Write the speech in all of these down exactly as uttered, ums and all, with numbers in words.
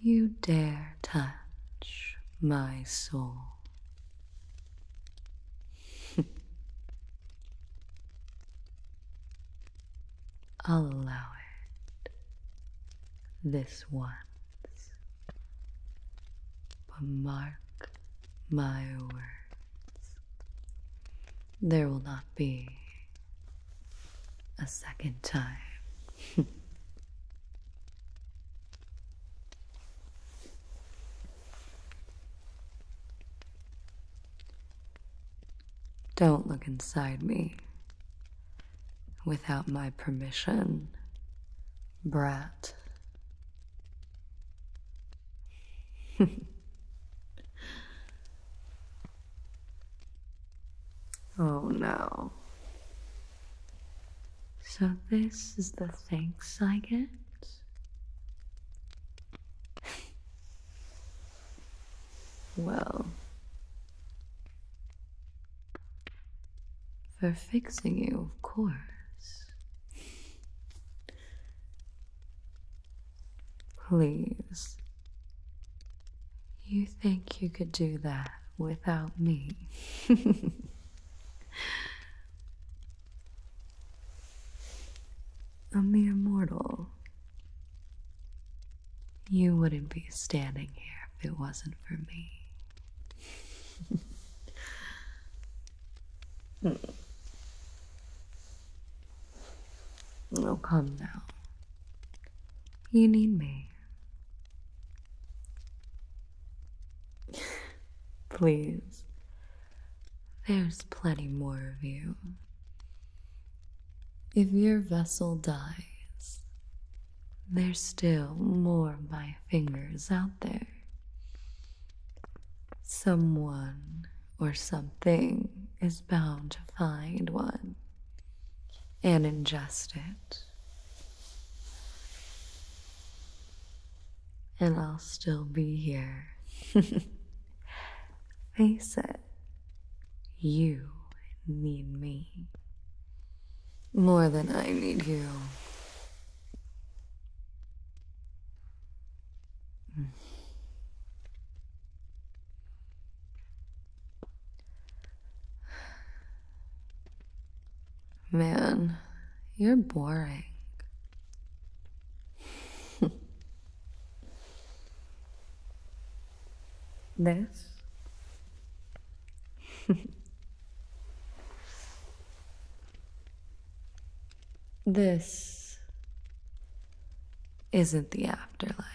you dare touch my soul. I'll allow it this once, but mark my words, there will not be a second time. Don't look inside me without my permission, brat. Oh no. So this is the thanks I get? Well, for fixing you, of course. Please. You think you could do that without me? A mere mortal. You wouldn't be standing here if it wasn't for me. Oh, come now. You need me. Please. There's plenty more of you. If your vessel dies, there's still more of my fingers out there. Someone or something is bound to find one and ingest it. And I'll still be here. Face it, you need me more than I need you. Man, you're boring. This? This isn't the afterlife.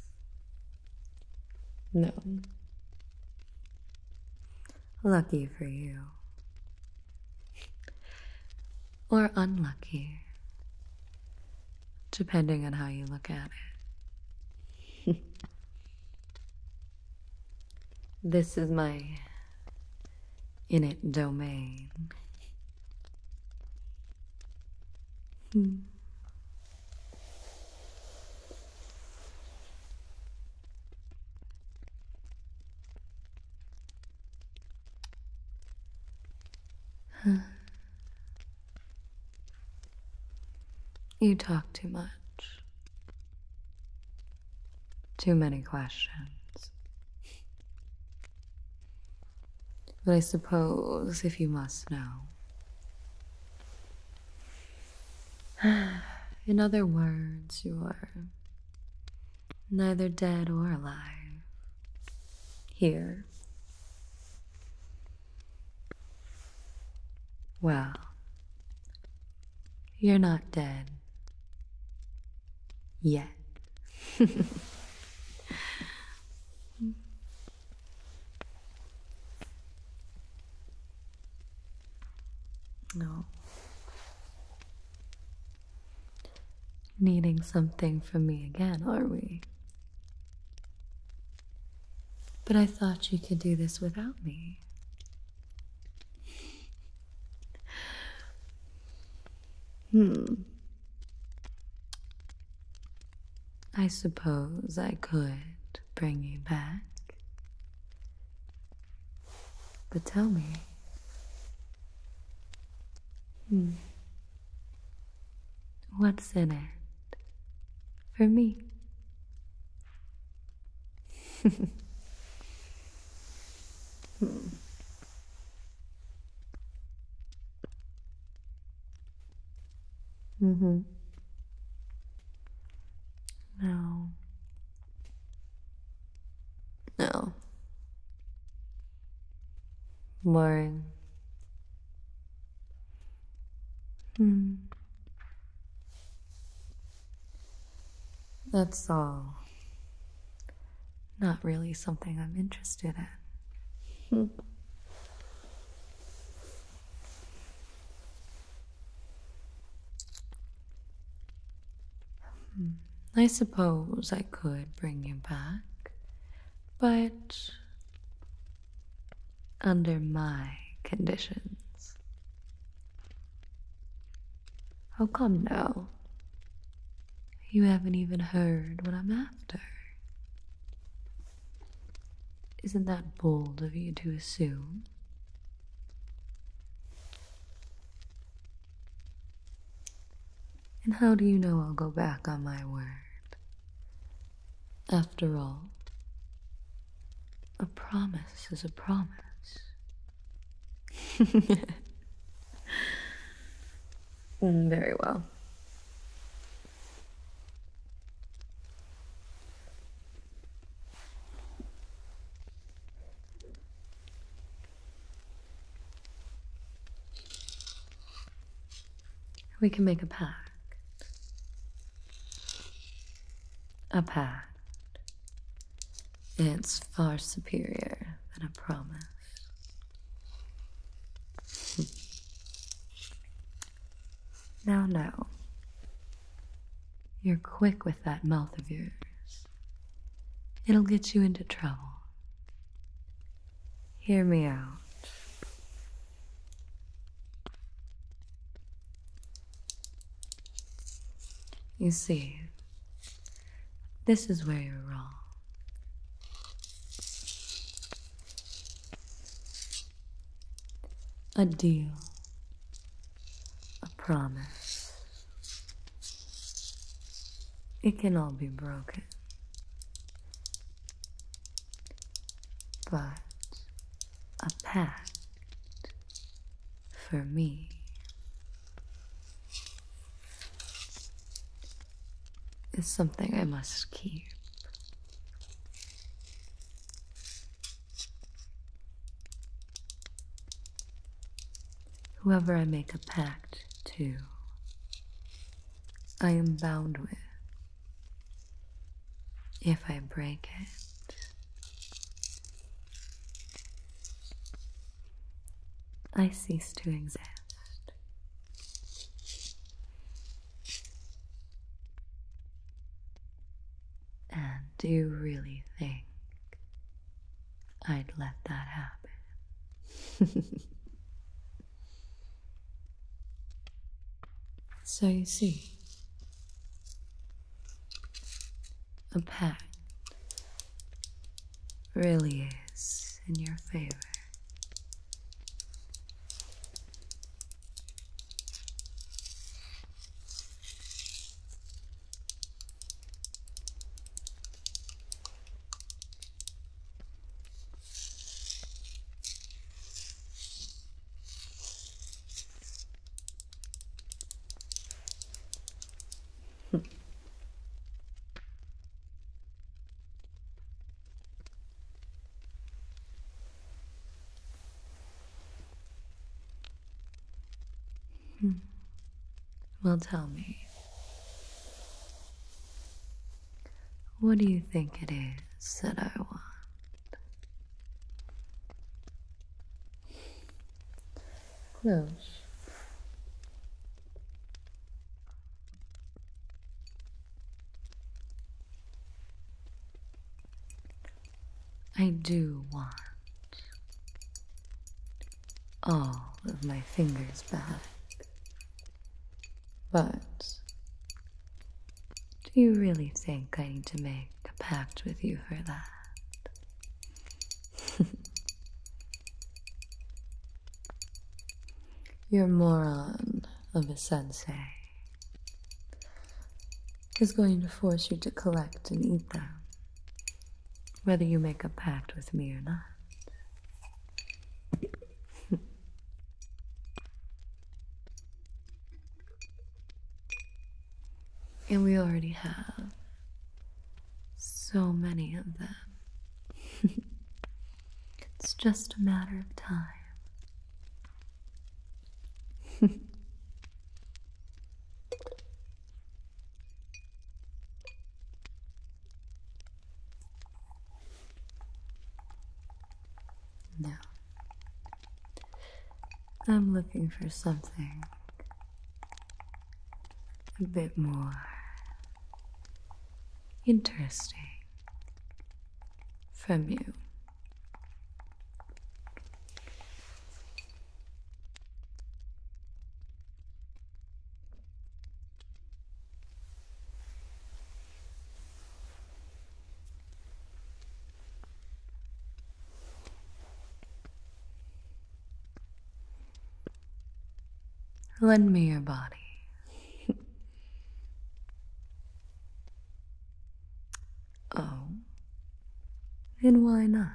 No. Lucky for you. Or unlucky, depending on how you look at it. This is my innate domain. Hmm. You talk too much. Too many questions. But I suppose, if you must know. In other words, you're neither dead or alive. Here. Well, you're not dead. Yet. No. Needing something from me again, are we? But I thought you could do this without me. Hmm. I suppose I could bring you back. But tell me. Hmm. What's in it for me? Hmm. Mm-hmm. No. No. Boring. Hmm. That's all. Not really something I'm interested in. Hmm. I suppose I could bring you back, but under my conditions. How come now? You haven't even heard what I'm after. Isn't that bold of you to assume? And how do you know I'll go back on my word? After all, a promise is a promise. Mm, very well. We can make a pact. A pact. It's far superior than a promise. Now, now. You're quick with that mouth of yours. It'll get you into trouble. Hear me out. You see, this is where you're wrong. A deal. A promise. It can all be broken. But a pact, for me, is something I must keep. Whoever I make a pact to, I am bound with. If I break it, I cease to exist. And do you really think I'd let that happen? So you see, a pact really is in your favor. Well, tell me, what do you think it is that I want? Close. I do want all of my fingers back. But do you really think I need to make a pact with you for that? Your moron of a sensei is going to force you to collect and eat them whether you make a pact with me or not. And we already have so many of them. It's just a matter of time. Now, I'm looking for something a bit more interesting from you. Lend me your body. Oh, and why not?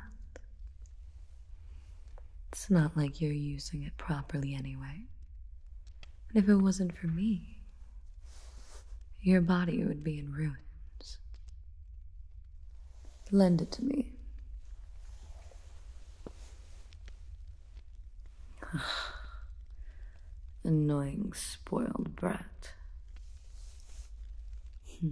It's not like you're using it properly anyway. And if it wasn't for me, your body would be in ruins. Lend it to me. Annoying, spoiled brat. Hmm.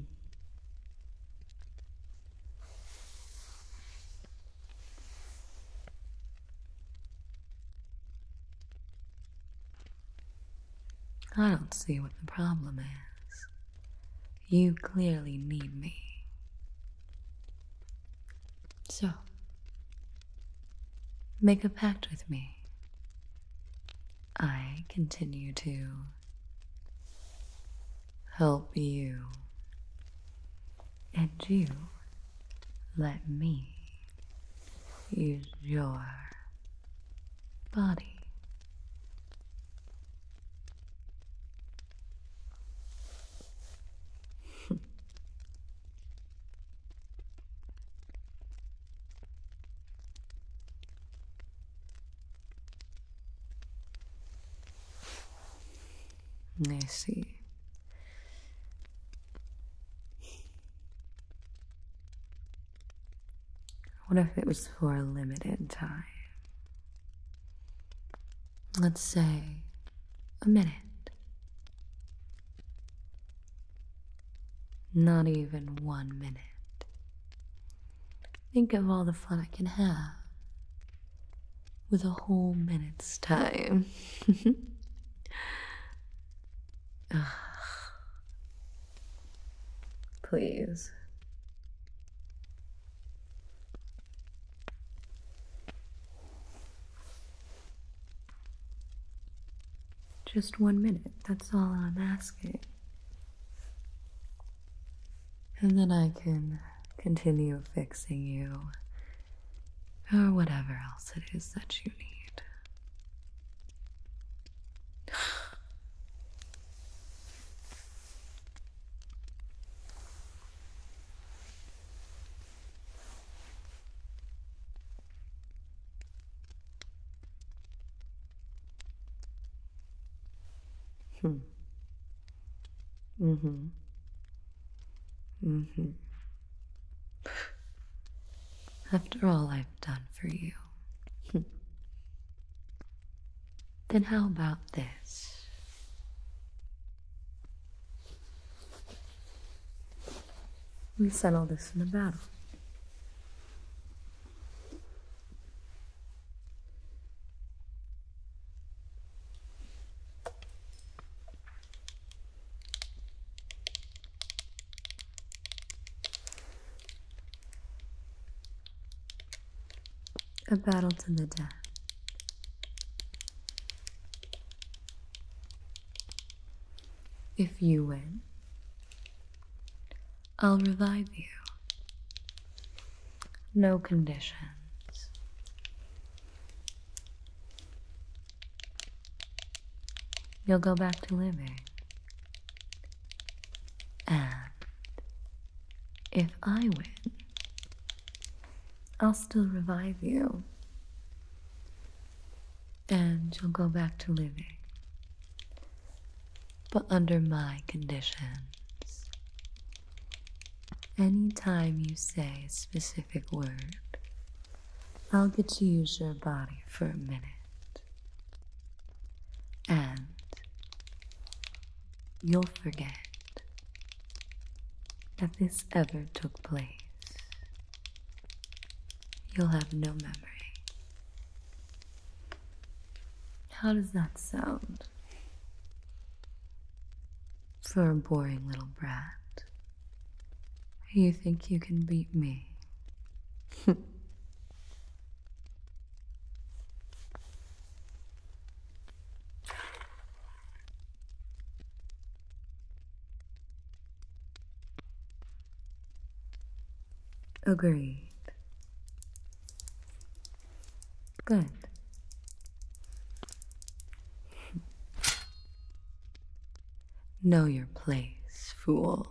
I don't see what the problem is. You clearly need me. So, make a pact with me. I continue to help you, and you let me use your body. I see. What if it was for a limited time? Let's say a minute. Not even one minute. Think of all the fun I can have with a whole minute's time. Ugh. Please. Just one minute, that's all I'm asking. And then I can continue fixing you, or whatever else it is that you need. Hmm. Mm-hmm. Mm-hmm. After all I've done for you, then how about this? We settle this in a battle. A battle to the death. If you win, I'll revive you. No conditions. You'll go back to living. And if I win, I'll still revive you. And you'll go back to living. But under my conditions. Anytime you say a specific word, I'll get to use your body for a minute. And you'll forget that this ever took place. You'll have no memory. How does that sound? For a boring little brat. You think you can beat me? Agreed. Good. Know your place, fool.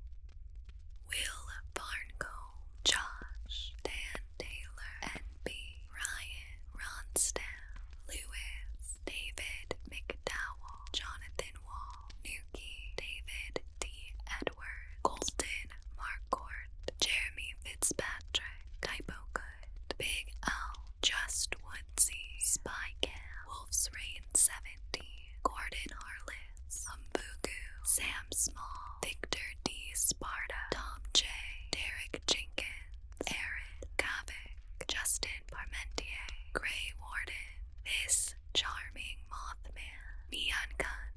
Will Barncombe, Josh, Dan Taylor, N B, Ryan, Ronstadt, Lewis, David McDowell, Jonathan Wall, Nuki, David D. Edward, Colton Marcourt, Jeremy Fitzpatrick, Typo Good, Big Al, Just Woodsy, Spy Cam, Wolf's Reign seventy, Gordon Harless, Umbugu, Sam Small, Victor D. Sparta, Tom J, Derek Jenkins, Aaron Kavik, Justin Parmentier, Gray Warden, This Charming Mothman, Neon Gun,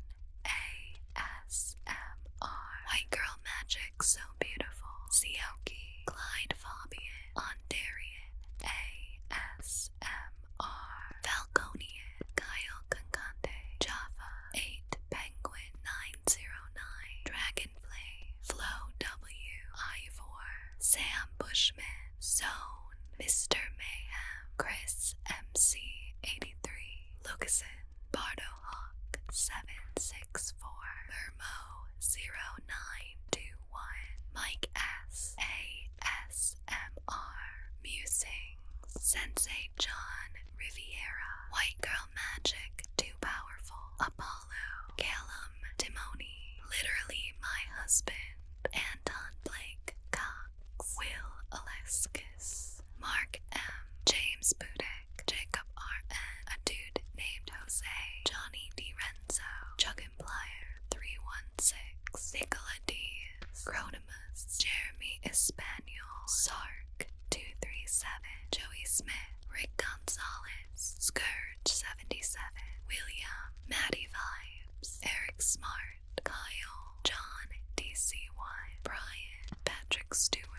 A S M R, White Girl Magic So Beautiful, Sioki, Clyde Fabian, Ondarian, A S M R, Falconian, Kyle Kankante, Java, eight Penguin nine zero nine, Dragonflame, Flo W, Ivor, Sam Bushman, Zone, Mister Mayhem, Chris M C eighty-three, Lucasen, Bardo Hawk seven six four, Mermo zero nine two one, Mike S, A S M R, Musings, Sensei John Riviera, White Girl Magic Too Powerful, Apollo, Callum Timoni, Literally My Husband, Anton Blake Cox, Will Alexis, Mark M, James Budek, Jacob R N, a dude named Jose, Johnny DiRenzo, Chuggin Plier three one six, Nicola Dees, Cronimus, Jeremy Espanol, Sark two three seven, Joey Smith, Rick Gonzalez, Scourge seventy-seven, William, Maddie Vibes, Eric Smart, Kyle, John D C one, Brian, Patrick Stewart,